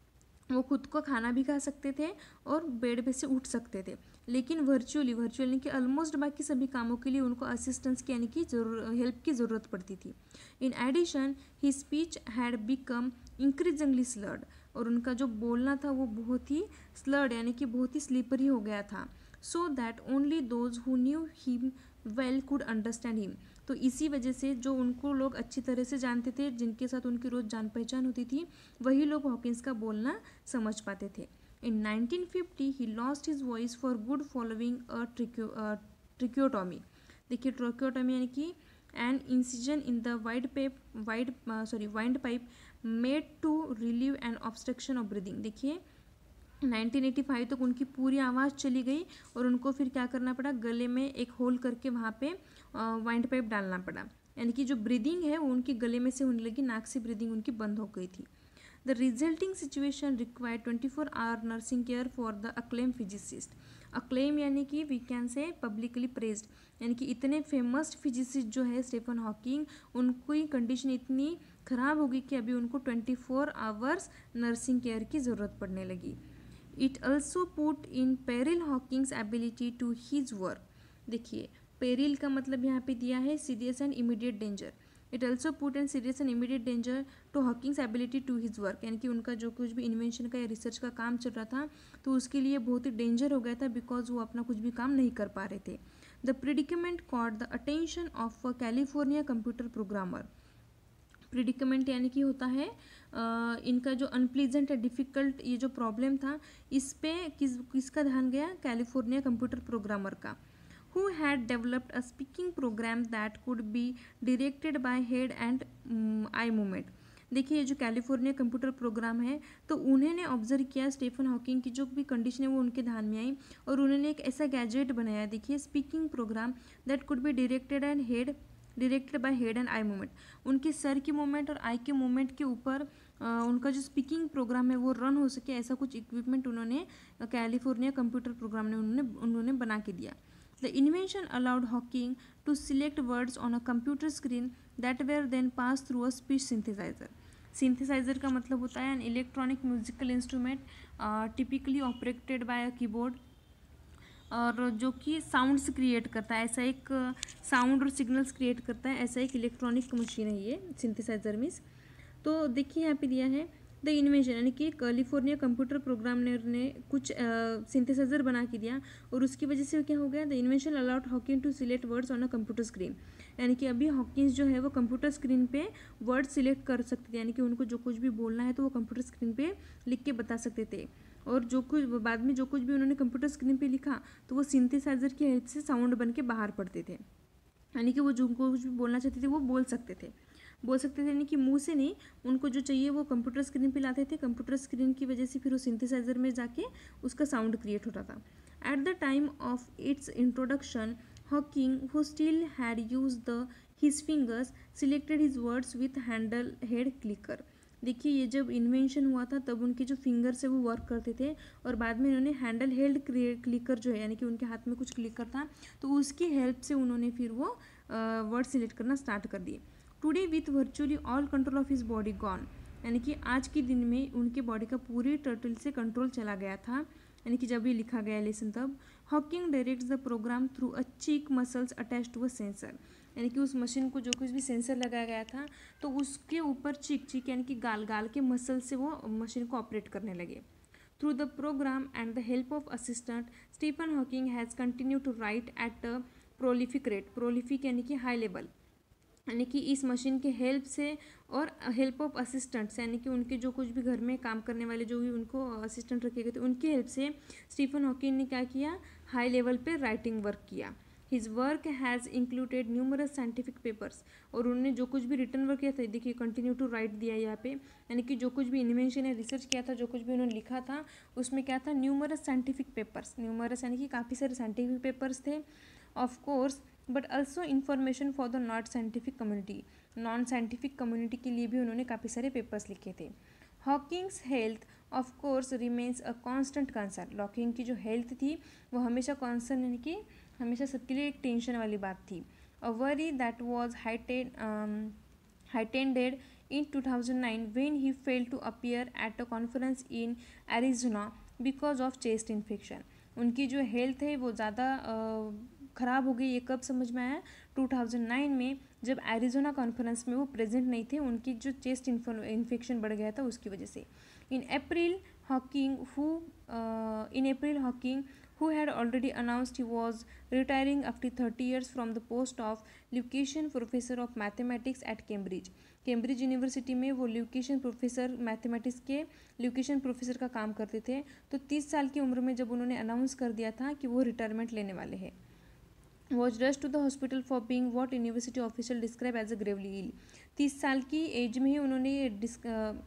वो खुद को खाना भी खा सकते थे और बेड पे से उठ सकते थे, लेकिन वर्चुअली वर्चुअली कि ऑलमोस्ट बाकी सभी कामों के लिए उनको असिस्टेंस की यानी कि जरूर हेल्प की ज़रूरत पड़ती थी. In addition he speech had become increasingly slurred. और उनका जो बोलना था वो बहुत ही स्लर्ड यानी कि बहुत ही स्लीपरी हो गया था. So that only those who knew him well could understand him. तो इसी वजह से जो उनको लोग अच्छी तरह से जानते थे, जिनके साथ उनकी रोज़ जान पहचान होती थी, वही लोग हॉकिंस का बोलना समझ पाते थे. In nineteen fifty he lost his voice for good following a tracheotomy. देखिए tracheotomy यानी कि an incision in the wide pipe wide uh, sorry wind pipe made to relieve an obstruction of breathing. देखिए nineteen eighty five तक उनकी पूरी आवाज़ चली गई और उनको फिर क्या करना पड़ा, गले में एक होल करके वहाँ पे वाइंड पाइप डालना पड़ा, यानी कि जो ब्रीदिंग है वो उनके गले में से होने लगी, नाक से ब्रीदिंग उनकी बंद हो गई थी. The resulting situation required twenty four hour nursing care for the acclaimed physicist. acclaim यानी कि we can say publicly praised, यानी कि इतने फेमस फिजिसिस्ट जो है स्टीफन हॉकिंग, उनकी कंडीशन इतनी ख़राब हो गई कि अभी उनको twenty four hours nursing care की ज़रूरत पड़ने लगी. It also put in peril Hawking's ability to his work. देखिए पेरिल का मतलब यहाँ पे दिया है serious and immediate danger. It also put and serious and immediate danger to Hawking's ability to his work, यानी कि उनका जो कुछ भी इन्वेंशन का या रिसर्च का काम चल रहा था तो उसके लिए बहुत ही डेंजर हो गया था बिकॉज वो अपना कुछ भी काम नहीं कर पा रहे थे. The predicament caught the attention of a California computer programmer. Predicament यानी कि होता है आ, इनका जो अनप्लीजेंट या डिफ़िकल्ट ये जो प्रॉब्लम था इस पे किस किसका ध्यान गया, कैलिफोर्निया कंप्यूटर प्रोग्रामर का, who had developed a speaking program that could be directed by head and um, eye movement. देखिए ये जो कैलिफोर्निया कंप्यूटर प्रोग्राम है तो उन्होंने ऑब्जर्व किया स्टीफन हॉकिंग की जो भी कंडीशन है वो उनके ध्यान में आई और उन्होंने एक ऐसा गैजेट बनाया, देखिए speaking program that could be directed and head directed by head and eye movement. उनके सर की मूवमेंट और आई के मूवमेंट के ऊपर उनका जो स्पीकिंग प्रोग्राम है वो रन हो सके, ऐसा कुछ इक्विपमेंट उन्होंने कैलिफोर्निया कंप्यूटर प्रोग्राम ने उन्होंने उन्होंने बना के दिया. The invention allowed Hawking to select words on a computer screen that were then passed through a speech synthesizer. Synthesizer का मतलब होता है an electronic musical instrument uh, typically operated by a keyboard, और जो कि साउंड्स क्रिएट करता है, ऐसा एक साउंड और सिग्नल्स क्रिएट करता है, ऐसा एक इलेक्ट्रॉनिक मशीन है ये सिंथेसाइजर मीन्स. तो देखिए यहाँ पे दिया है द इन्वेंशन, यानी कि कैलिफोर्निया कंप्यूटर प्रोग्रामर ने कुछ सिंथेसाइजर बना के दिया और उसकी वजह से क्या हो गया, the invention allowed Hawking to select words on a computer screen. यानी कि अभी हॉकिंस जो है वो कंप्यूटर स्क्रीन पे वर्ड सिलेक्ट कर सकते थे, यानी कि उनको जो कुछ भी बोलना है तो वो कंप्यूटर स्क्रीन पे लिख के बता सकते थे, और जो कुछ बाद में जो कुछ भी उन्होंने कंप्यूटर स्क्रीन पे लिखा तो वो सिंथेसाइजर की हेल्प से साउंड बन के बाहर पड़ते थे, यानी कि वो जो कुछ भी बोलना चाहते थे वो बोल सकते थे बोल सकते थे यानी कि मुंह से नहीं, उनको जो चाहिए वो कंप्यूटर स्क्रीन पे लाते थे, कंप्यूटर स्क्रीन की वजह से फिर वो सिंथेसाइजर में जाके उसका साउंड क्रिएट होता था. At the time of its introduction Hawking who still had use the his fingers selected his words with handle head clicker. देखिए ये जब इन्वेंशन हुआ था तब उनके जो फिंगर से वो वर्क करते थे, और बाद में इन्होंने हैंडल हेल्ड क्लिकर जो है यानी कि उनके हाथ में कुछ क्लिकर था तो उसकी हेल्प से उन्होंने फिर वो वर्ड सिलेक्ट करना स्टार्ट कर दिए। Today with virtually all control of his body gone, यानी कि आज के दिन में उनके बॉडी का पूरी टर्टल से कंट्रोल चला गया था, यानी कि जब ये लिखा गया लेसन तब। Hawking directs the program through a cheek muscles attach to a sensor, यानी कि उस मशीन को जो कुछ भी सेंसर लगाया गया था तो उसके ऊपर चीक चीक यानी कि गाल गाल के मसल से वो मशीन को ऑपरेट करने लगे। Through the program and the help of assistant Stephen Hawking has continue to write at a prolific rate, prolific यानी कि हाई लेवल, यानी कि इस मशीन के हेल्प से और हेल्प ऑफ असिस्टेंट्स यानी कि उनके जो कुछ भी घर में काम करने वाले जो भी उनको असिस्टेंट रखे गए थे उनकी हेल्प से स्टीफन हॉकिंग ने क्या किया, हाई लेवल पे राइटिंग वर्क किया। His work has included numerous scientific papers, और उन्होंने जो कुछ भी रिटर्न वर्क किया था, देखिए कंटिन्यू टू राइट दिया यहाँ पे, यानी कि जो कुछ भी इन्वेंशन या रिसर्च किया था, जो कुछ भी उन्होंने लिखा था उसमें क्या था, न्यूमरस साइंटिफिक पेपर्स, न्यूमरस यानी कि काफ़ी सारे साइंटिफिक पेपर्स थे of course, but also information for the not scientific community, non scientific community के लिए भी उन्होंने काफ़ी सारे पेपर्स लिखे थे। Hawking's health of course remains a constant concern, Hawking की जो हेल्थ थी वो हमेशा कॉन्सर्न यानी कि हमेशा सबके लिए एक टेंशन वाली बात थी। A worry that was heighted heightened in two thousand nine when he failed to appear at a conference in Arizona because of chest infection. उनकी जो हेल्थ है वो ज़्यादा ख़राब हो गई, ये कब समझ में आया, टू थाउजेंड नाइन में जब एरिजोना कॉन्फ्रेंस में वो प्रेजेंट नहीं थे, उनकी जो चेस्ट इन्फेक्शन बढ़ गया था उसकी वजह से। In April Hawking who in April Hawking who had already announced he was retiring after thirty years from the post of Lucasian Professor of Mathematics at Cambridge. Cambridge university में वो ल्यूकेशन professor mathematics के ल्यूकेशन professor का काम करते थे, तो तीस साल की उम्र में जब उन्होंने अनाउंस कर दिया था कि वो रिटायरमेंट लेने वाले हैं। Was rush to the hospital for being what university official describe as a gravely ill, तीस साल की एज में ही उन्होंने डिस्क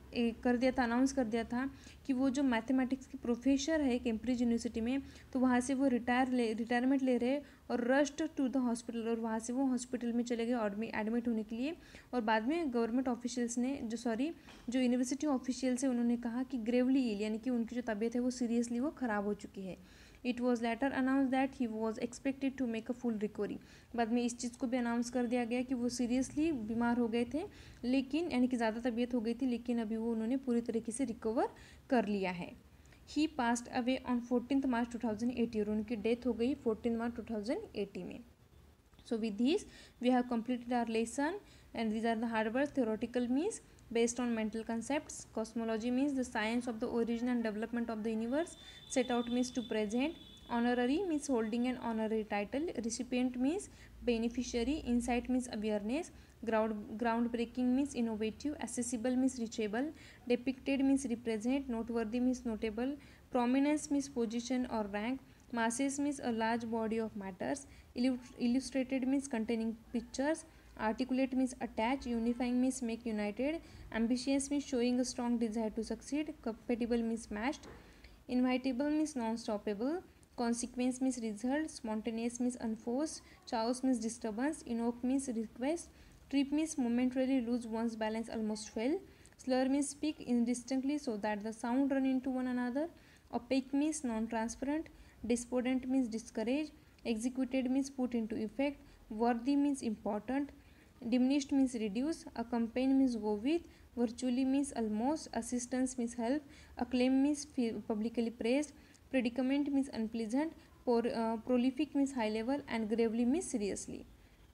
कर दिया था, अनाउंस कर दिया था कि वो जो मैथमेटिक्स के प्रोफेसर है कैम्ब्रिज यूनिवर्सिटी में, तो वहाँ से वो रिटायर ले रिटायरमेंट ले रहे और रश्ड टू द हॉस्पिटल, और वहाँ से वो हॉस्पिटल में चले गए एडमिट होने के लिए। और बाद में गवर्नमेंट ऑफिशियल्स ने जो सॉरी जो यूनिवर्सिटी ऑफिशियल्स है उन्होंने कहा कि ग्रेवली इल यानी कि उनकी जो तबीयत है वो सीरियसली वो ख़राब हो चुकी है। It was later announce that he was expected to make a full recovery, बाद में इस चीज़ को भी अनाउंस कर दिया गया कि वो सीरियसली बीमार हो गए थे, लेकिन यानी कि ज़्यादा तबीयत हो गई थी, लेकिन अभी वो उन्होंने पूरी तरीके से रिकवर कर लिया है। He passed away on fourteen March two thousand eighty, और उनकी डेथ हो गई fourteen March two thousand eighty में। So with this we have completed our lesson, and these are the hard words. Theoretical means based on mental concepts, cosmology means the science of the origin and development of the universe, set out means to present, honorary means holding an honorary title, recipient means beneficiary, insight means awareness, ground groundbreaking means innovative, accessible means reachable, depicted means represent, noteworthy means notable, prominence means position or rank, masses means a large body of matters, illustrated means containing pictures, articulate means attach, unifying means make united, ambitious means showing a strong desire to succeed, compatible means matched, inevitable means non-stoppable, consequence means result, spontaneous means unforced, chaos means disturbance, invoke means request, trip means momentarily lose one's balance, almost fell, slur means speak indistinctly so that the sound run into one another, opaque means non-transparent, despondent means discourage, executed means put into effect, worthy means important, diminished means reduce, accompany means go with, virtually means almost, assistance means help, acclaim means publicly praised, predicament means unpleasant, por, uh, prolific means high level, and gravely means seriously.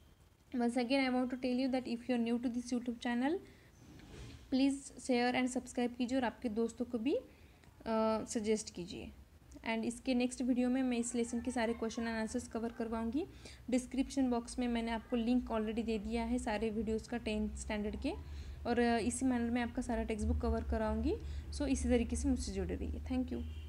Once again I want to tell you that if you are new to this YouTube channel, please share and subscribe कीजिए और आपके दोस्तों को भी suggest कीजिए। And इसके next video में मैं इस लेसन के सारे क्वेश्चन एंड आंसर्स कवर करवाऊंगी। डिस्क्रिप्शन बॉक्स में मैंने आपको लिंक ऑलरेडी दे दिया है सारे वीडियोस का टेंथ स्टैंडर्ड के, और इसी मैनर में आपका सारा टेक्स्ट बुक कवर कराऊंगी। सो इसी तरीके से मुझसे जुड़े रहिए। Thank you.